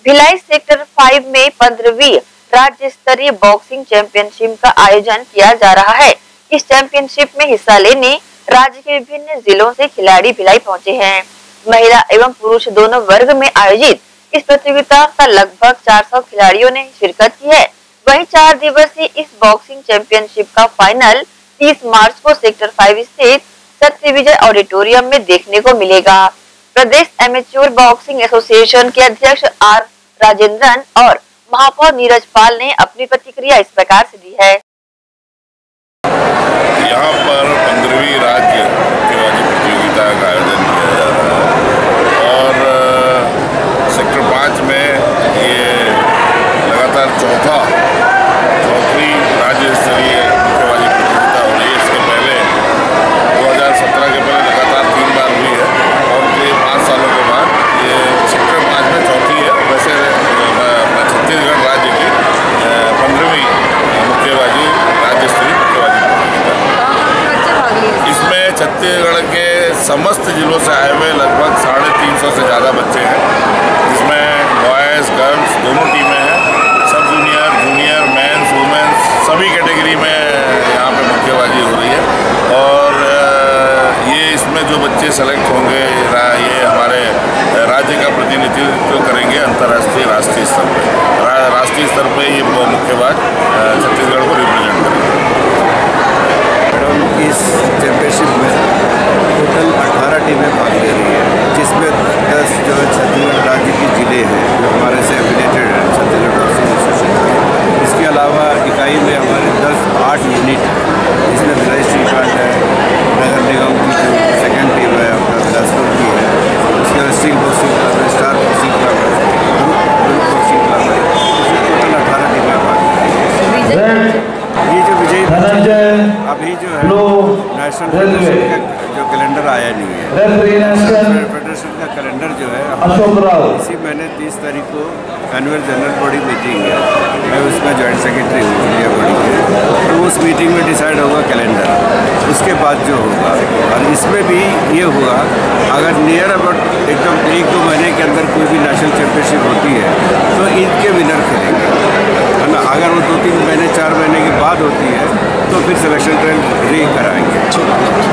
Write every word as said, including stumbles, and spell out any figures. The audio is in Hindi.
भिलाई सेक्टर फाइव में पंद्रहवीं राज्य स्तरीय बॉक्सिंग चैंपियनशिप का आयोजन किया जा रहा है। इस चैंपियनशिप में हिस्सा लेने राज्य के विभिन्न जिलों से खिलाड़ी भिलाई पहुंचे हैं। महिला एवं पुरुष दोनों वर्ग में आयोजित इस प्रतियोगिता का लगभग चार सौ खिलाड़ियों ने शिरकत की है। वहीं चार दिवसीय इस बॉक्सिंग चैंपियनशिप का फाइनल तीस मार्च को सेक्टर फाइव स्थित सत्य विजय ऑडिटोरियम में देखने को मिलेगा। प्रदेश एमेच्योर बॉक्सिंग एसोसिएशन के अध्यक्ष आर राजेंद्रन और महापौर नीरज पाल ने अपनी प्रतिक्रिया इस प्रकार से दी है। यहाँ पर पंद्रहवीं राज्य मुक्केबाजी प्रतियोगिता का आयोजन किया जा रहा है और सेक्टर पाँच में ये लगातार चौथा चौथी राज्य स्तरीय मुक्केबाजी प्रतियोगिता हो रही है। इसके पहले दो हज़ार सत्रह के पहले लगातार तीन बार हुई है और ये पाँच सालों के बाद ये सेक्टर पाँच में चौथी है। वैसे छत्तीसगढ़ राज्य की पंद्रहवीं मुक्केबाजी राज्य स्तरीय मुक्केबाजी प्रतियोगिता। इसमें छत्तीसगढ़ के समस्त जिलों से आए हुए लगभग साढ़े तीन सौ से ज़्यादा बच्चे हैं, जिसमें बॉयज़ गर्ल्स दोनों टीमें हैं। सब जूनियर जूनियर मेंस वुमेन्स सभी कैटेगरी में यहाँ पे मुक्केबाजी हो रही है और ये इसमें जो बच्चे सेलेक्ट होंगे ये हमारे राज्य का प्रतिनिधित्व करेंगे अंतर्राष्ट्रीय राष्ट्रीय स्तर पर। रा, राष्ट्रीय स्तर पे ये मुक्केबाज छत्तीसगढ़ को रिप्रेजेंट करेंगे। इस चैंपियनशिप में टोटल अठारह टीमें भाग ले रही है, जिसमें दस जो है छत्तीसगढ़ राज्य की जिले हैं जो हमारे से एफिलेटेड है छत्तीसगढ़ बॉक्सिंग एसोसिएशन। इसके अलावा इकाई में हमारे दस आठ यूनिट जिसमें भिलाई स्टील प्लांट है, नगर निगम की जो सेकेंड टीम है अपना बिलासपुर की है, उसके बाद स्टील बॉक्सिंग क्लब है, स्टार बॉक्सिंग क्लब है, ग्रुप बॉक्सिंग क्लब है। इसमें टोटल अठारह टीमें भाग ले रही है। ये जो विजयी अभी जो है नेशनल फेडरेशन का जो कैलेंडर आया नहीं है, नेशनल फेडरेशन का कैलेंडर जो है इसी महीने तीस तारीख को एनुअल जनरल बॉडी मीटिंग है, मैं उसमें जॉइंट सेक्रेटरी हूँ इंडिया बॉडी के, तो उस मीटिंग में डिसाइड होगा कैलेंडर। उसके बाद जो होगा और इसमें भी ये होगा अगर नियर अबाउट एकदम एक दो महीने के अंदर कोई भी नेशनल चैंपियनशिप होती है तो इनके विनर खेलेंगे, है ना। अगर वो दो तीन महीने चार महीने के बाद होती है तो फिर सिलेक्शन ट्रायल री कराएंगे।